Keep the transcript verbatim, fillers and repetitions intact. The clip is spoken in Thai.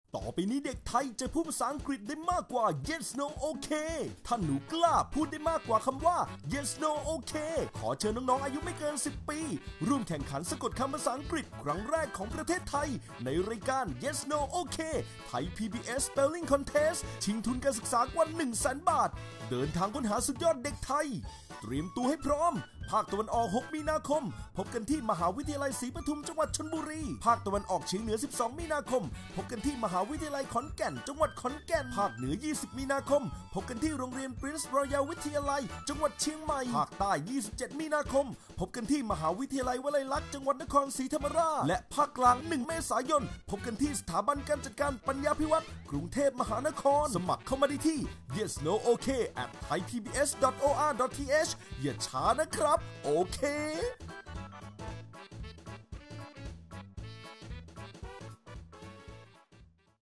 ต่อไปนี้เด็กไทยจะพูดภาษาอังกฤษได้มากกว่า yes no okay ถ้าหนูกล้าพูดได้มากกว่าคำว่า yes no okay ขอเชิญน้องๆอายุไม่เกินสิบปีร่วมแข่งขันสะกดคำภาษาอังกฤษครั้งแรกของประเทศไทยในรายการ yes no okay ไทย พี บี เอส Spelling Contest ชิงทุนการศึกษากว่า หนึ่งแสน บาทเดินทางค้นหาสุดยอดเด็กไทยเตรียมตัวให้พร้อมภาคตะวันออกหกมีนาคมพบกันที่มหาวิทยาลัยศรีปทุมจังหวัดชลบุรีภาคตะวันออกเฉียงเหนือสิบสองมีนาคมพบกันที่มหาวิทยาลัยขอนแก่นจังหวัดขอนแก่นภาคเหนือยี่สิบมีนาคมพบกันที่โรงเรียน Prince Royal วิทยาลัยจังหวัดเชียงใหม่ภาคใต้ยี่สิบเจ็ดมีนาคมพบกันที่มหาวิทยาลัยวลัยลักษณ์จังหวัดนครศรีธรรมราชและภาคกลางหนึ่งเมษายนพบกันที่สถาบันการจัดการปัญญาภิวัตรกรุงเทพมหานครสมัครเข้ามาได้ที่ yes no okay at thai p b s dot o r dot t h อย่าช้านะครับโอเค